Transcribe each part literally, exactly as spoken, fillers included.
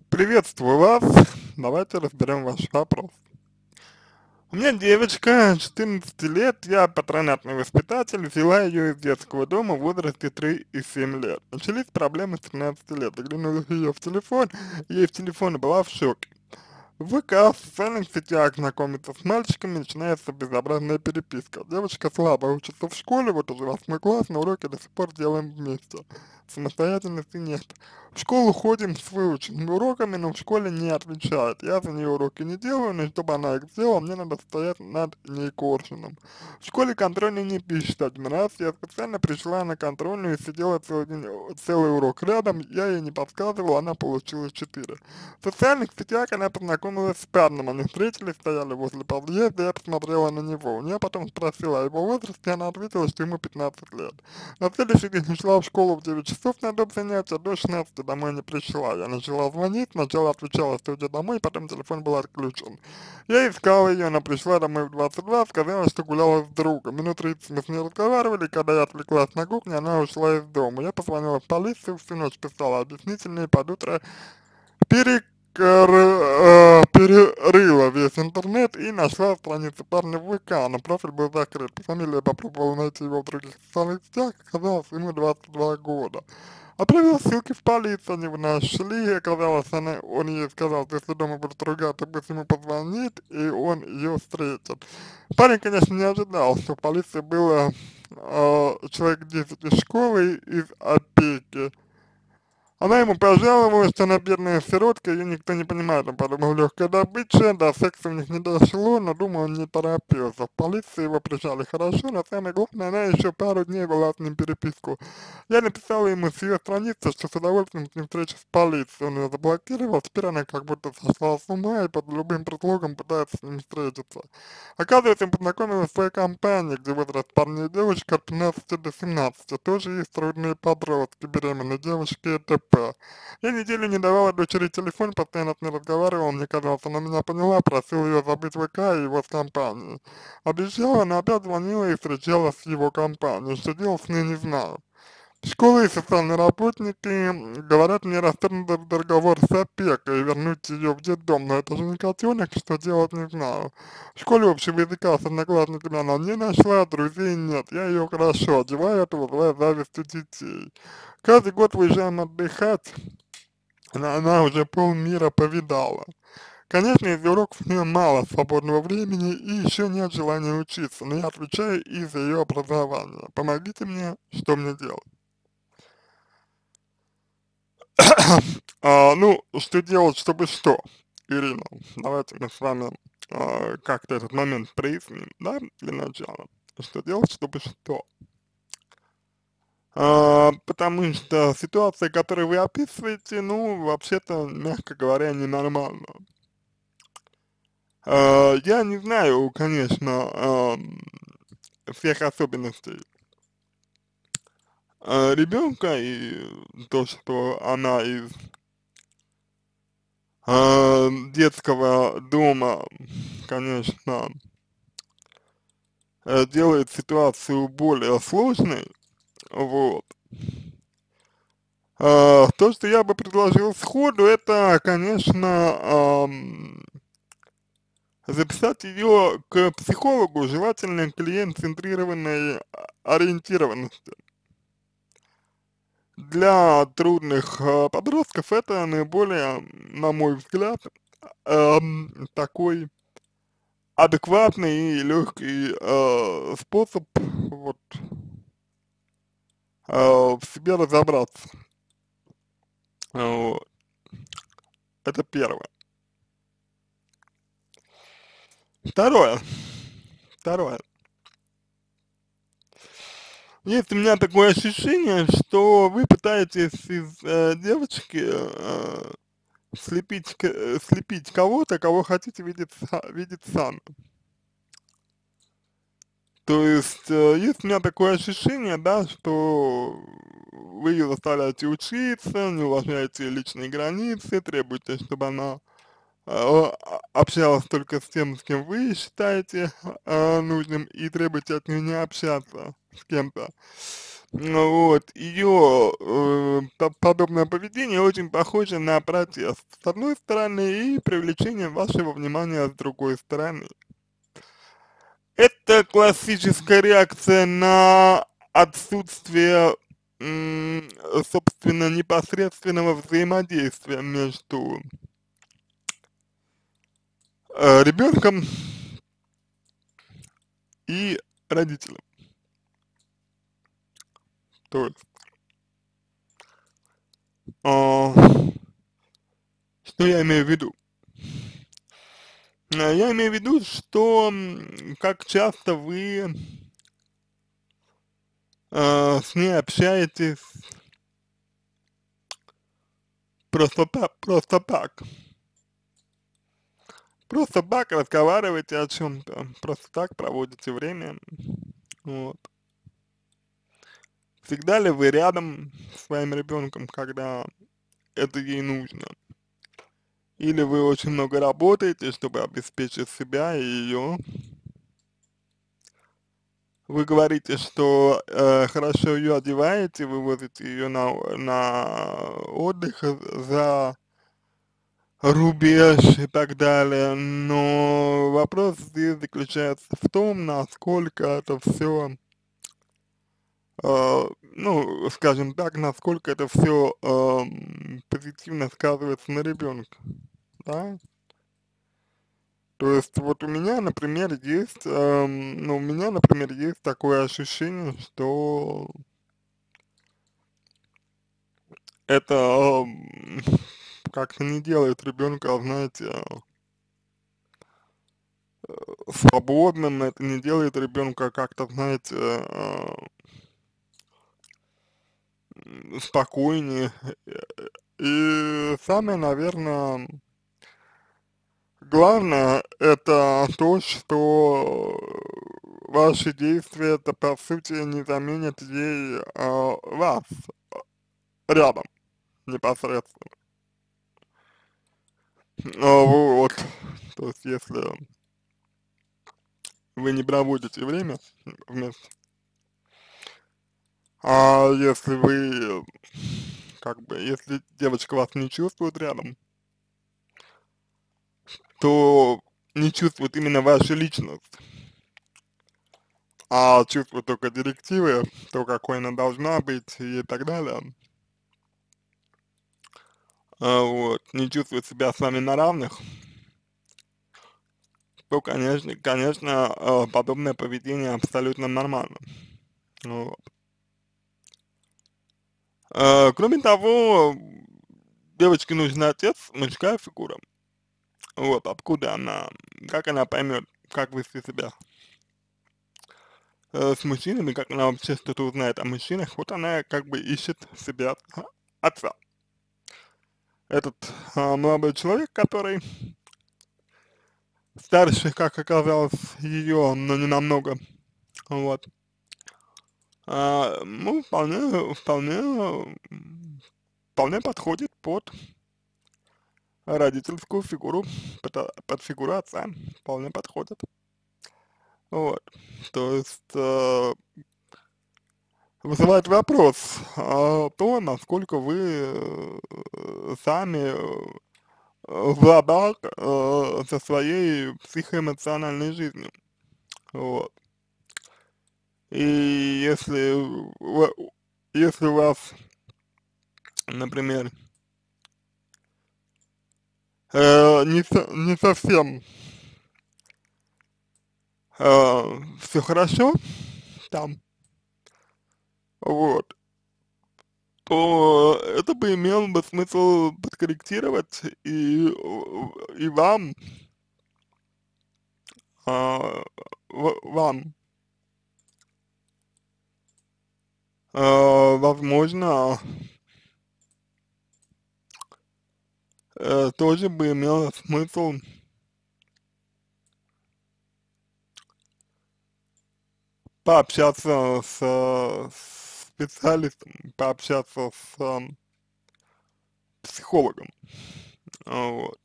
Приветствую вас. Давайте разберем ваш вопрос. У меня девочка четырнадцати лет, я патронатный воспитатель, взяла ее из детского дома в возрасте три и семь лет. Начались проблемы с тринадцати лет. Заглянула ее в телефон, ей в телефон и была в шоке. В ВК, в социальных сетях знакомиться с мальчиками, начинается безобразная переписка. Девочка слабо учится в школе, вот уже восьмой класс, на уроки до сих пор делаем вместе. Самостоятельности нет. В школу ходим с выученными уроками, но в школе не отвечает. Я за нее уроки не делаю, но чтобы она их сделала, мне надо стоять над ней коршуном. В школе контрольный не пишет один раз, я специально пришла на контрольную и сидела целый день, целый урок рядом, я ей не подсказывала, она получила четыре. В социальных сетях она познакомилась с парнем, они встретились, стояли возле подъезда, я посмотрела на него. У нее потом спросила о его возрасте, она ответила, что ему пятнадцать лет. На следующий день ушла в школу в девять часов на доп. Занятия, до шестнадцати домой не пришла. Я начала звонить, сначала отвечала, что идет домой, потом телефон был отключен. Я искала ее, она пришла домой в двадцать два, сказала, что гуляла с другом. Минут тридцать мы с ней разговаривали, когда я отвлеклась на кухню, она ушла из дома. Я позвонила в полицию, всю ночь писала объяснительные, под утро перекр... э, перерыла весь интернет и нашла страницу парня в ВК, но профиль был закрыт. По фамилии попробовала найти его в других социальных сетях, оказалось, ему двадцать два года. Отправила ссылки в полицию, они его нашли, оказалось, она, он ей сказал, что если дома будут ругаться, пусть ему позвонит, и он ее встретит. Парень, конечно, не ожидал, что в полиции было э, человек десять из школы, из опеки. Она ему пожаловалась, что она бедная сиротка, ее никто не понимает. Он подумал, легкая добыча, до секса у них не дошло, но, думаю, он не торопился. В полиции его прижали хорошо, но самое главное, она еще пару дней вела с ним переписку. Я написала ему с ее страницы, что с удовольствием с ним встречу в полиции. Он ее заблокировал, теперь она как будто сошла с ума и под любым предлогом пытается с ним встретиться. Оказывается, он познакомилась в своей компании, где возраст парней и девочек от пятнадцати до семнадцати. Тоже есть трудные подростки, беременные девушки и т.п. Я неделю не давала дочери телефон, постоянно с ней разговаривала, мне казалось, она меня поняла, просил ее забыть ВК и его с компанией. Обещала, но опять звонила и встречалась с его компанией. Что делать с ней, не знаю. Школы и социальные работники говорят мне расторгнуть договор с опекой и вернуть ее в детдом, но это же не котенок, что делать не знаю. В школе общего языка с одноклассниками она не нашла, друзей нет, я ее хорошо одеваю, это вызывает зависть у детей. Каждый год выезжаем отдыхать, она, она уже полмира повидала. Конечно, из-за уроков у нее мало свободного времени и еще нет желания учиться, но я отвечаю из-за ее образования. Помогите мне, что мне делать? А, ну, что делать, чтобы что, Ирина? Давайте мы с вами а, как-то этот момент проясним, да, для начала. Что делать, чтобы что? А, потому что ситуация, которую вы описываете, ну, вообще-то, мягко говоря, ненормальна. А, я не знаю, конечно, ам, всех особенностей а, ребенка и то, что она из а, детского дома, конечно, э, делает ситуацию более сложной, вот. А, то, что я бы предложил сходу, это, конечно, ам, записать ее к психологу, желательно клиент-центрированной а, ориентированности. Для трудных а, подростков это наиболее, на мой взгляд, ам, такой адекватный и легкий э, способ вот э, в себе разобраться. Вот. Это первое. Второе. Второе. Есть у меня такое ощущение, что вы пытаетесь из э, девочки э, слепить, к- э, слепить кого-то, кого хотите видеть, са- видеть сами. То есть э, есть у меня такое ощущение, да, что вы ее заставляете учиться, не уважаете ее личные границы, требуете, чтобы она а, общалась только с тем, с кем вы считаете а, нужным, и требуете от нее не общаться с кем-то, Ну вот, ее э, по- подобное поведение очень похоже на протест с одной стороны и привлечение вашего внимания с другой стороны. Это классическая реакция на отсутствие, м, собственно, непосредственного взаимодействия между э, ребенком и родителем. То есть, а, что я имею в виду? А, Я имею в виду, что м, как часто вы э, с ней общаетесь просто так, просто так. Просто так разговариваете о чем-то, просто так проводите время. Вот. Всегда ли вы рядом с своим ребенком, когда это ей нужно? Или вы очень много работаете, чтобы обеспечить себя и ее? Вы говорите, что э, хорошо ее одеваете, вывозите ее на, на отдых за рубеж и так далее, но вопрос здесь заключается в том, насколько это все, э, ну, скажем так, насколько это все позитивно сказывается на ребенка, да? То есть вот у меня, например, есть, эм, ну, у меня, например, есть такое ощущение, что это эм, как-то не делает ребенка, знаете, свободным, это не делает ребенка как-то, знаете, э, м, спокойнее. И самое, наверное, главное, это то, что ваши действия, это по сути не заменят ей э, вас рядом непосредственно. А, вот, то есть если вы не проводите время вместе, а если вы, как бы, если девочка вас не чувствует рядом, то не чувствует именно вашу личность, а чувствует только директивы, то, какой она должна быть и так далее, а, вот, не чувствует себя с вами на равных, то, конечно, конечно, э, подобное поведение абсолютно нормально. Вот. Э, кроме того, девочке нужен отец, мужская фигура. Вот, откуда она, как она поймет, как вести себя э, с мужчинами, как она вообще что-то узнает о мужчинах, вот она как бы ищет себя а, отца. Этот а, молодой человек, который старше, как оказалось, ее, но не намного, вот, а, ну, вполне, вполне, м, вполне подходит под родительскую фигуру, под, а, под фигуру отца, вполне подходит, вот, то есть, э, вызывает вопрос, а, то, насколько вы э, сами э, в ладах э, со своей психоэмоциональной жизнью. Вот. И если, у- если у вас, например, э, не, со- не совсем все хорошо там, вот, то это бы имело бы смысл подкорректировать и, и вам, а, в- вам Э, возможно, э, тоже бы имело смысл пообщаться с, э, с специалистом, пообщаться с ам, психологом. А, Вот.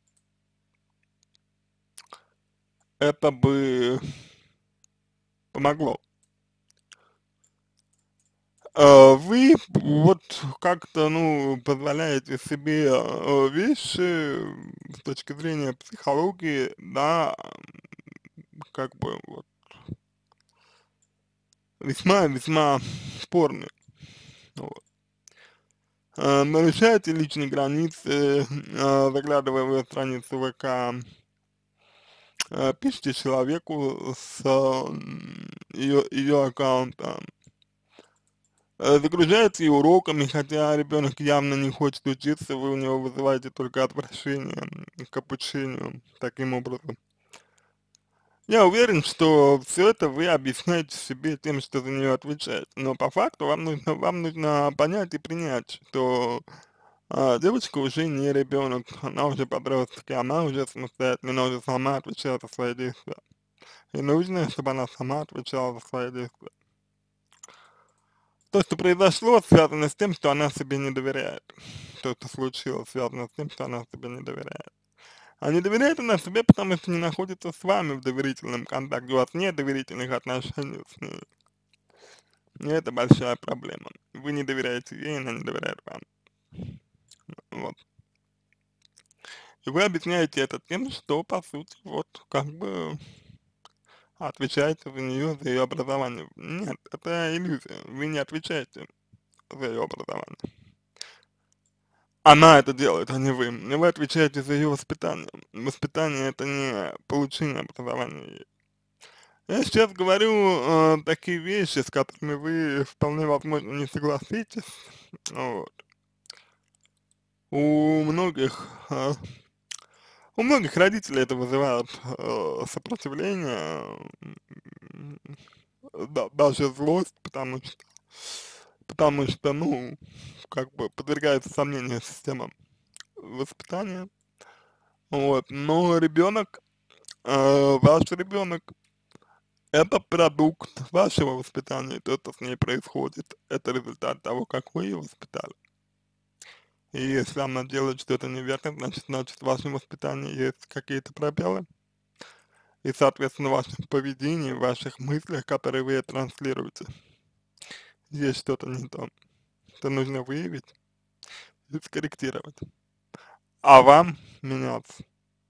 Это бы помогло. А, вы вот как-то, ну, позволяете себе э, вещи с точки зрения психологии, да, как бы вот весьма-весьма спорные. Вот. А, нарушаете личные границы, а, заглядывая в страницу вэ ка, а, пишите человеку с ее, ее аккаунта, э, загружаете ее уроками, хотя ребенок явно не хочет учиться, вы у него вызываете только отвращение м, к обучению таким образом. Я уверен, что все это вы объясняете себе тем, что за нее отвечаете, но по факту вам нужно, вам нужно понять и принять, что а, девочка уже не ребенок, она уже подросток, и она уже самостоятельно, она уже сама отвечает за свои действия. И нужно, чтобы она сама отвечала за свои действия. То, что произошло, связано с тем, что она себе не доверяет. То, что случилось, связано с тем, что она себе не доверяет. А не доверяет она себе, потому что не находится с вами в доверительном контакте. У вас нет доверительных отношений с ней. И это большая проблема. Вы не доверяете ей, она не доверяет вам. Вот. И вы объясняете это тем, что, по сути, вот, как бы отвечаете за нее, за ее образование. Нет, это иллюзия. Вы не отвечаете за ее образование. Она это делает, а не вы. И вы отвечаете за ее воспитание. Воспитание — это не получение образования. Я сейчас говорю э, такие вещи, с которыми вы вполне возможно не согласитесь. Вот. У многих, э, у многих родителей это вызывает э, сопротивление, м, да, даже злость, потому что, потому что, ну, как бы подвергается сомнению система воспитания. Вот. Но ребенок, э, ваш ребенок, это продукт вашего воспитания, то, что с ней происходит, это результат того, как вы ее воспитали. И если она делает что-то неверно, значит, значит, в вашем воспитании есть какие-то пробелы, и, соответственно, в вашем поведении, в ваших мыслях, которые вы транслируете, есть что-то не то, что нужно выявить и скорректировать. А вам меняться.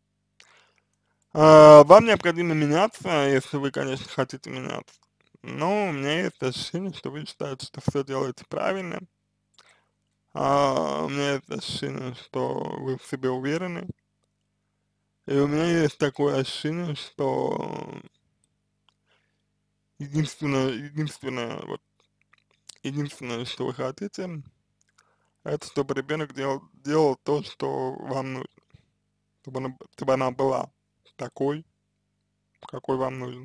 А, вам необходимо меняться, если вы, конечно, хотите меняться. Но у меня есть ощущение, что вы считаете, что все делаете правильно. А, у меня есть ощущение, что вы в себе уверены. И у меня есть такое ощущение, что единственное, единственное, вот, единственное, что вы хотите, это чтобы ребенок делал, делал то, что вам нужно. Чтобы она, чтобы она была такой, какой вам нужен.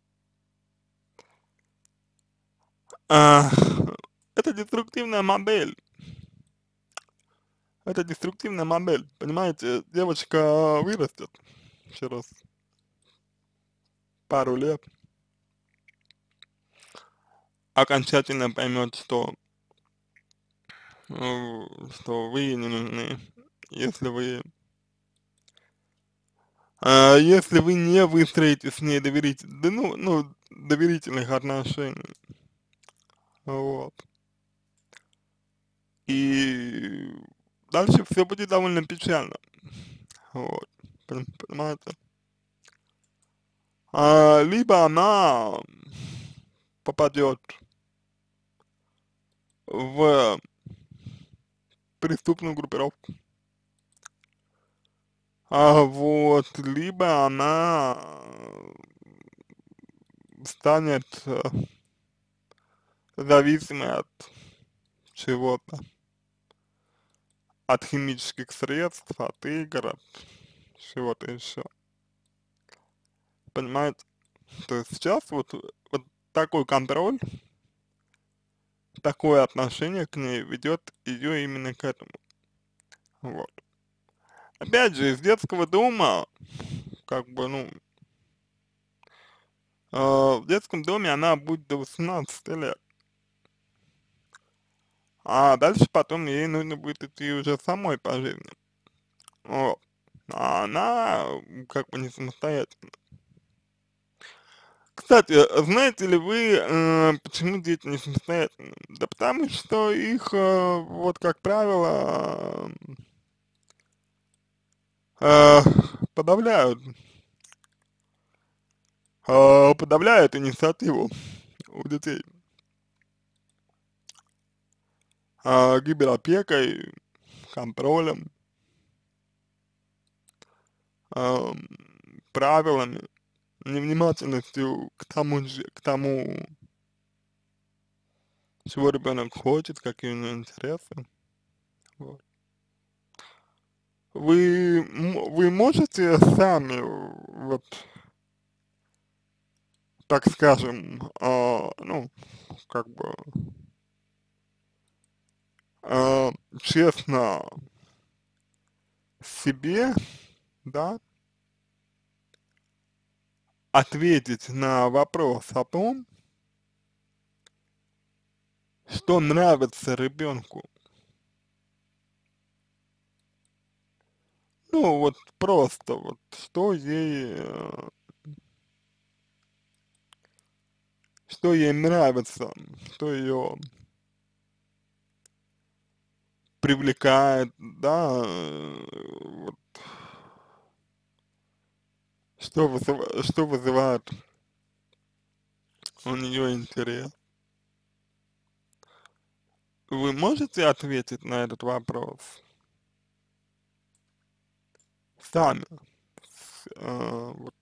А, это деструктивная модель. Это деструктивная модель. Понимаете, девочка вырастет через пару лет, окончательно поймет, что, э, что вы ей не нужны, если вы, а, если вы не выстроите с ней доверитель, да, ну, ну, доверительных отношений. Вот. И дальше все будет довольно печально. Вот. Пон- Понимаете? А, либо она попадет в преступную группировку. А вот, либо она станет э, зависимой от чего-то, от химических средств, от игр, от чего-то еще. Понимаете? То есть сейчас вот, вот такой контроль, такое отношение к ней ведет ее именно к этому. Вот. Опять же, из детского дома, как бы, ну, э, в детском доме она будет до восемнадцати лет. А дальше потом ей нужно будет идти уже самой по жизни. Вот. А она м, как бы не самостоятельна. Кстати, а знаете ли вы, э, почему дети не самостоятельны? Да потому что их, э, вот как правило, э, подавляют, э, подавляют инициативу у детей, э, гиперопекой, контролем, э, правилами, невнимательностью к тому же, к тому, чего ребенок хочет, какие у него интересы. Вот. Вы, м- вы можете сами, вот, так скажем, а, ну, как бы, а, честно себе, да, ответить на вопрос о том, что нравится ребенку. Ну, вот просто вот, что ей, э, что ей нравится, что ее привлекает, да, э, вот, что вызывает, что вызывает у нее интерес. Вы можете ответить на этот вопрос сами, с- э, вот,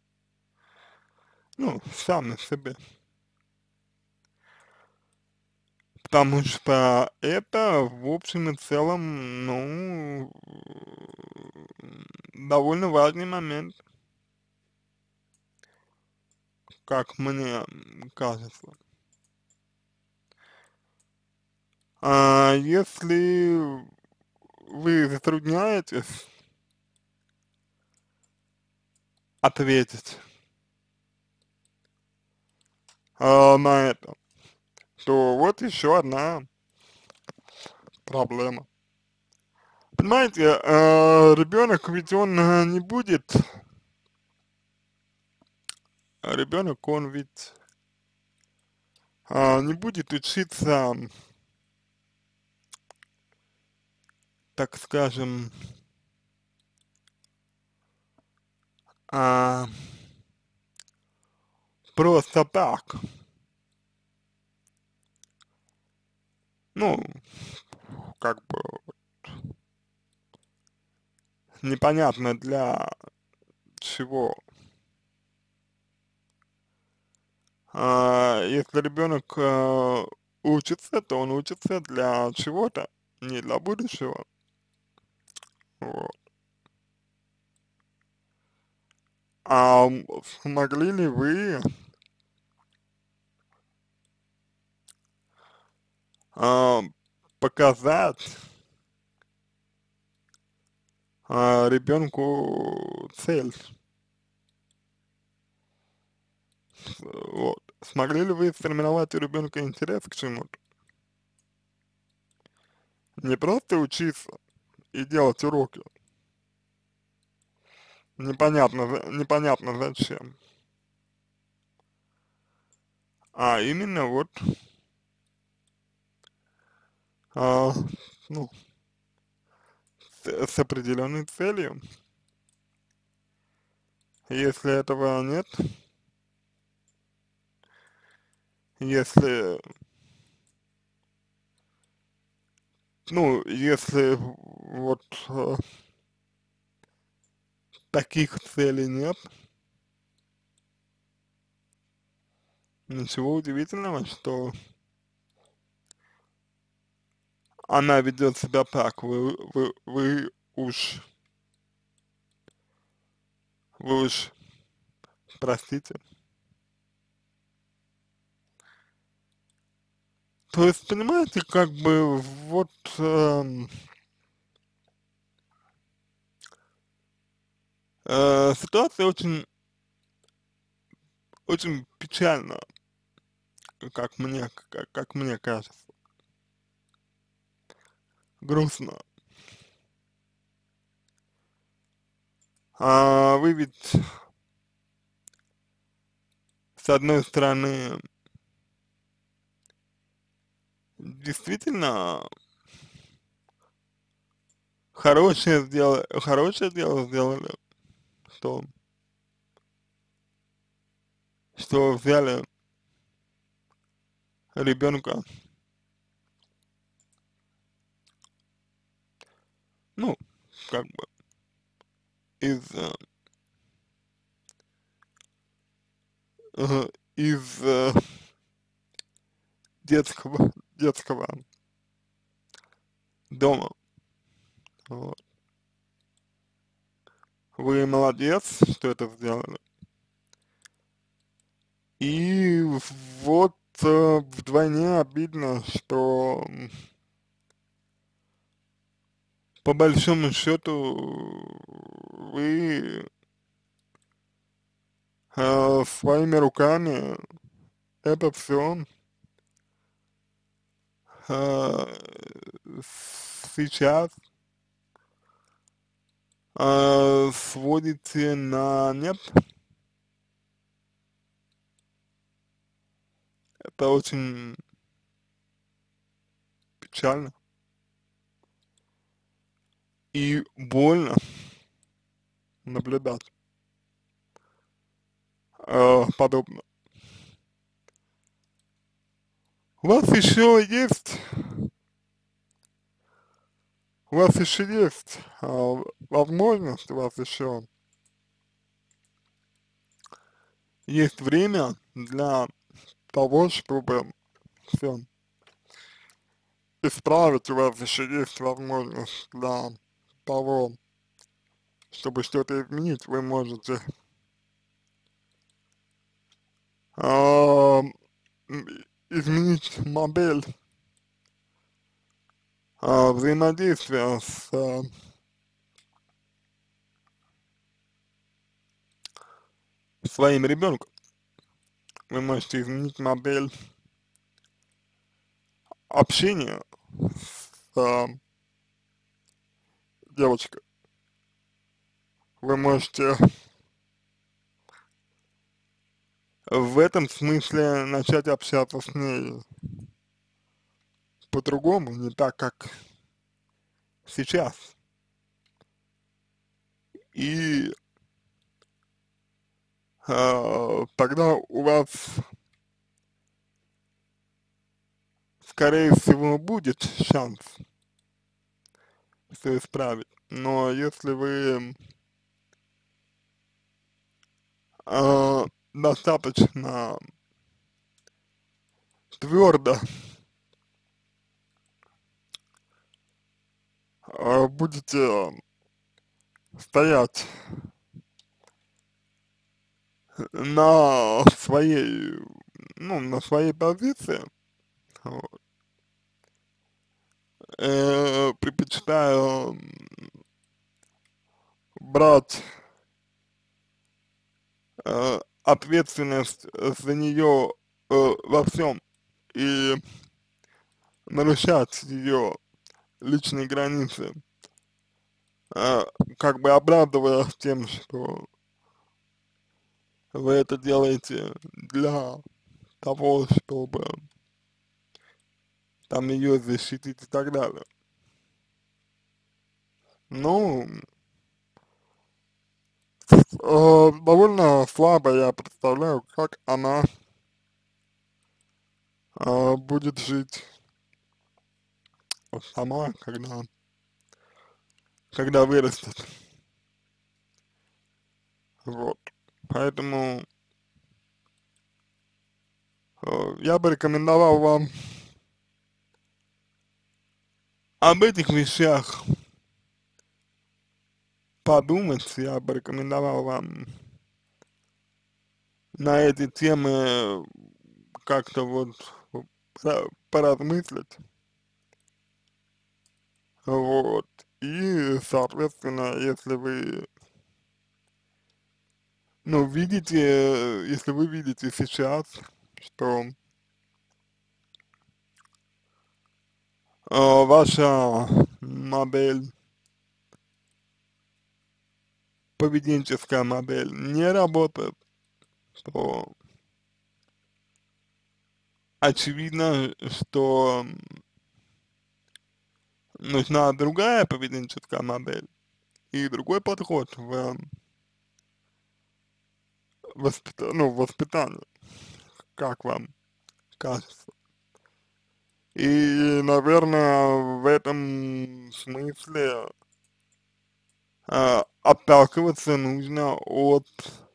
ну, сами себе, потому что это в общем и целом, ну, довольно важный момент, как мне кажется. А если вы затрудняетесь ответить а, на это, то вот еще одна проблема. Понимаете, э, ребенок ведь он э, не будет, ребенок он ведь а, не будет учиться, так скажем, а, просто так. Ну, как бы непонятно для чего. А, если ребенок а, учится, то он учится для чего-то, не для будущего. Вот. А м, смогли ли вы а, показать а, ребенку цель? Вот. Смогли ли вы сформировать у ребенка интерес к чему-то? Не просто учиться и делать уроки, непонятно, за- непонятно зачем, а именно вот, а, ну, с, с определенной целью. Если этого нет, если, ну, если вот э, таких целей нет, ничего удивительного, что она ведет себя так, вы, вы, вы уж, вы уж, простите. То есть, понимаете, как бы вот эм, э, ситуация очень, очень печальна, как мне, как, как мне кажется, грустно. А вы ведь с одной стороны, действительно хорошее сделали, хорошее дело сделали, что, что взяли ребенка, ну, как бы, из, э, э, из э, детского, детского дома. Вот. Вы молодец, что это сделали. И вот э, вдвойне обидно, что м, по большому счету вы э, своими руками это все сейчас э, сводите на нет. Это очень печально и больно наблюдать э, подобное. У вас еще есть, у вас еще есть э, возможность, у вас еще есть время для того, чтобы все исправить, у вас еще есть возможность для того, чтобы что-то изменить, вы можете а, изменить модель а, взаимодействия с а, своим ребенком. Вы можете изменить модель общения с а, девочкой. Вы можете в этом смысле начать общаться с ней по-другому, не так, как сейчас. И а, тогда у вас, скорее всего, будет шанс все исправить. Но если вы а, достаточно твердо а, будете стоять на своей, ну, на своей позиции, вот, э, предпочитаю брать э, ответственность за нее э, во всем и нарушать ее личные границы, э, как бы оправдывая тем, что вы это делаете для того, чтобы там ее защитить и так далее. Ну, э, довольно слабо я представляю, как она э, будет жить сама, когда, когда вырастет. Вот. Поэтому э, я бы рекомендовал вам об этих вещах подумать, я бы рекомендовал вам на эти темы как-то вот пора- поразмыслить, вот, и, соответственно, если вы, ну, видите, э, если вы видите сейчас, что э, ваша модель, поведенческая модель не работает, то очевидно, что нужна другая поведенческая модель и другой подход в воспита ну, в воспитании, как вам кажется? И, наверное, в этом смысле а, отталкиваться нужно от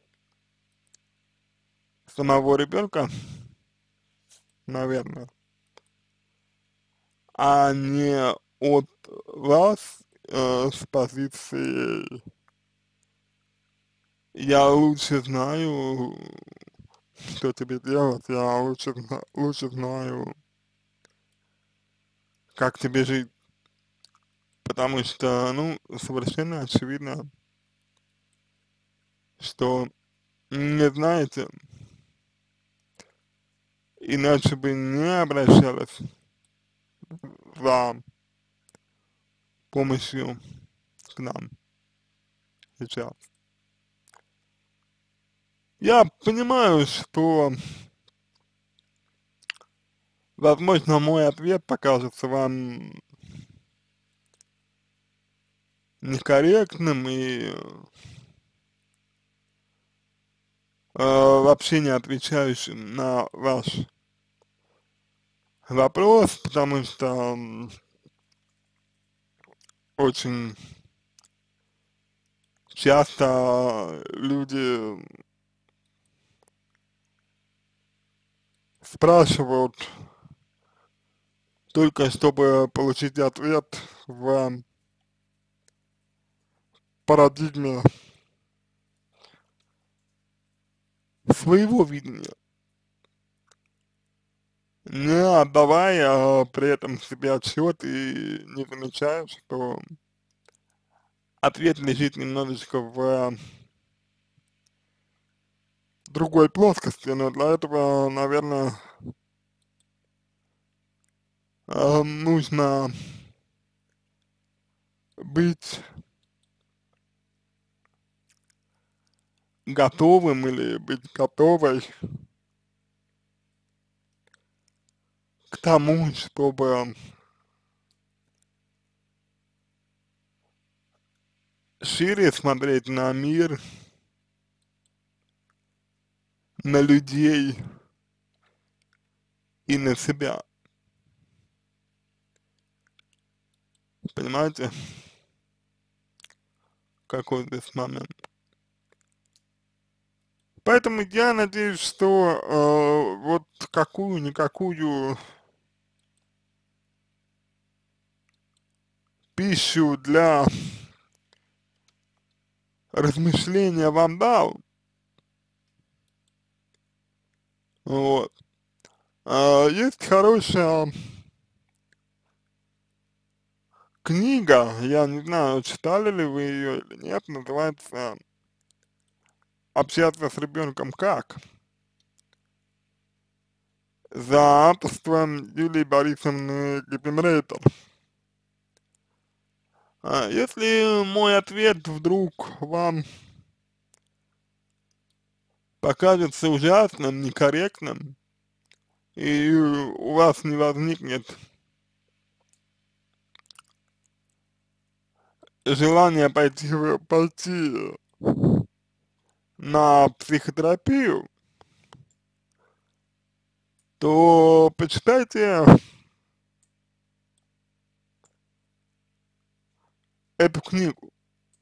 самого ребенка, наверное, а не от вас э, с позиции «я лучше знаю, что тебе делать, я лучше, зна- лучше знаю, как тебе жить», потому что, ну, совершенно очевидно, что не знаете, иначе бы не обращалась за помощью к нам сейчас. Я понимаю, что, возможно, мой ответ покажется вам некорректным и э, вообще не отвечающим на ваш вопрос, потому что м, очень часто люди спрашивают только чтобы получить ответ в парадигме своего видения, не отдавая при этом себе отчет и не замечая, что ответ лежит немножечко в другой плоскости, но для этого, наверное, э, нужно быть готовым или быть готовой к тому, чтобы шире смотреть на мир, на людей и на себя. Понимаете, какой здесь момент? Поэтому я надеюсь, что э, вот какую-никакую пищу для размышления вам дал, вот. А, есть хорошая книга, я не знаю, читали ли вы ее или нет, называется «Общаться с ребенком как?», за авторством Юлии Борисовны Гиппенрейтер. А, если мой ответ вдруг вам покажется ужасным, некорректным, и у вас не возникнет желания пойти, в- пойти на психотерапию, то почитайте эту книгу.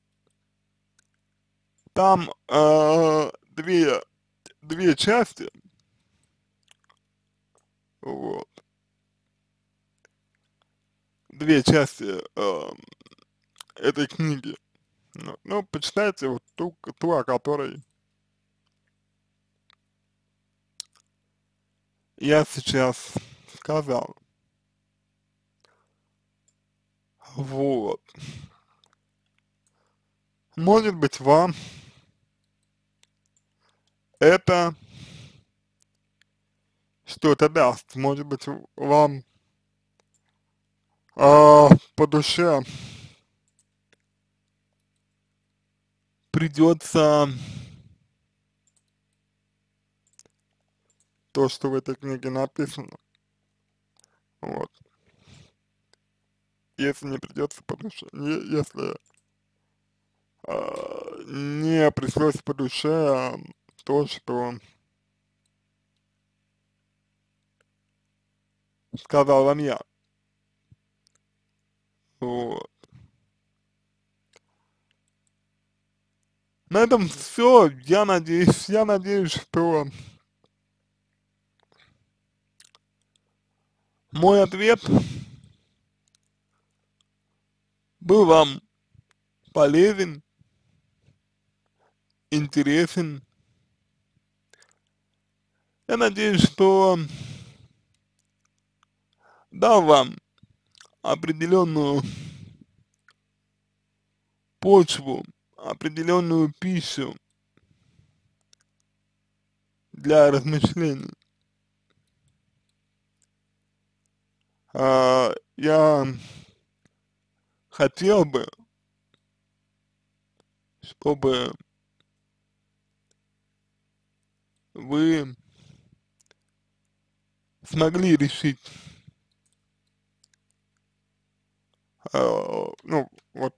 Там э, две, две части, вот, две части э, этой книги. Ну, ну, почитайте вот ту, ту, о которой я сейчас сказал. Вот. Может быть, вам это что-то даст. Может быть, вам э, по душе придется то, что в этой книге написано, вот. Если не придется по душе, не, если а, не пришлось по душе а, то, что сказал вам я, вот. На этом все, я надеюсь, я надеюсь, что мой ответ был вам полезен, интересен. Я надеюсь, что дал вам определенную почву, определенную пищу для размышлений. А, я хотел бы, чтобы вы смогли решить, а, ну, вот,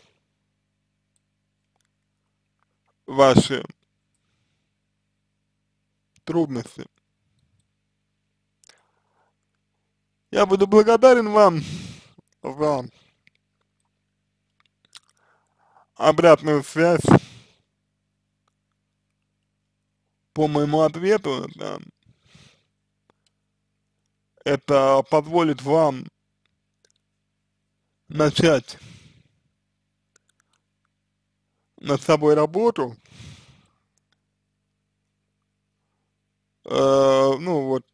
ваши трудности. Я буду благодарен вам за обратную связь по моему ответу. Да. Это позволит вам начать над собой работу, э, ну вот,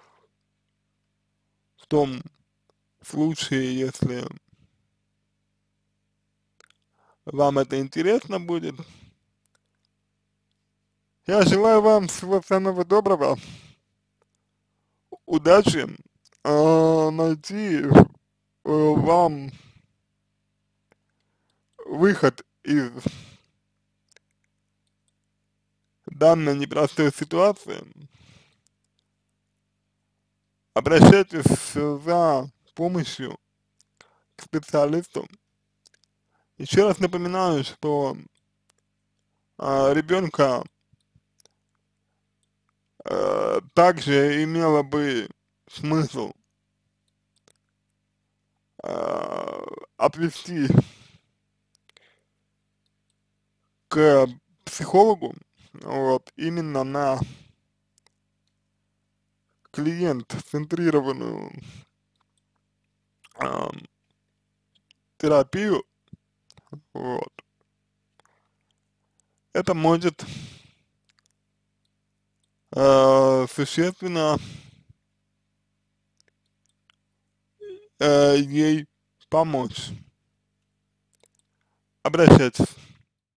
в том случае, если вам это интересно будет. Я желаю вам всего самого доброго, удачи, э, найти э, вам выход из данной непростой ситуации. Обращайтесь за помощью к специалисту. Еще раз напоминаю, что э, ребенка э, также имело бы смысл э, отвести к психологу, вот, именно на клиент-центрированную э, терапию, вот. Это может э, существенно э, ей помочь. Обращайтесь.